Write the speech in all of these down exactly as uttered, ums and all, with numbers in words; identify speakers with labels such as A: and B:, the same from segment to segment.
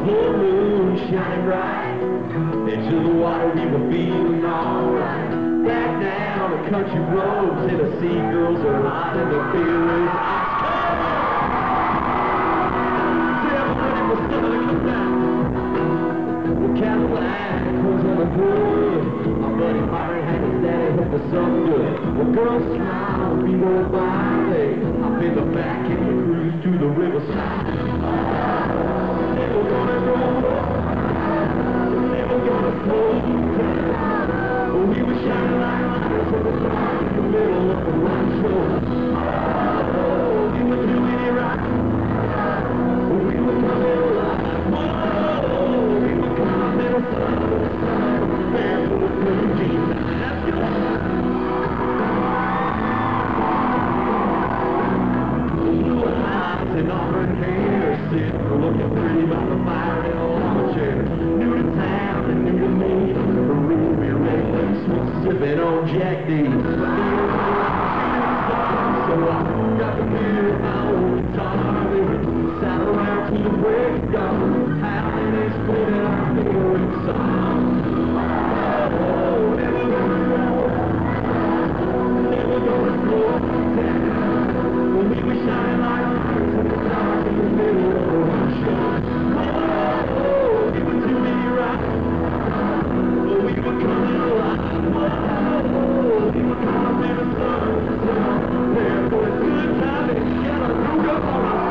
A: full moon shining bright. Into the water we were feeling alright. Back down the country roads, Tennessee girls are hot and the feelings ice cold. Tell me when it was starting to come down. The Cadillac was on the hood. My buddy Byron had his daddy hooked us up good. Well, girls smile, we go by. Hop in the back and we cruise to the riverside. Never gonna go up, never gonna slow down. We were shining like lights in the dark in the middle of the rock show. Oh, we were doing it right. We were coming alive. Whoa, we were coming alive. Barefoot blue jeans. Let's go. Blue eyes and auburn hair, sitting looking pretty by the fire in a lawn chair. New to town and new to me. Ruby red lips was sipping on Jack D. So I got the beer in my old guitar. Sat around till the break of dawn. Howling and splitting our favorite songs. Oh, never gonna go, never gonna slow down. When we were shining like lights in the dark in the middle of a rock show. Oh, we were doing it right. Oh, we were coming alive. Oh, we were caught in the sun. There for a good time and got a new up on our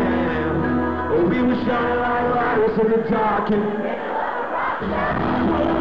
A: we were shining like lights in the dark and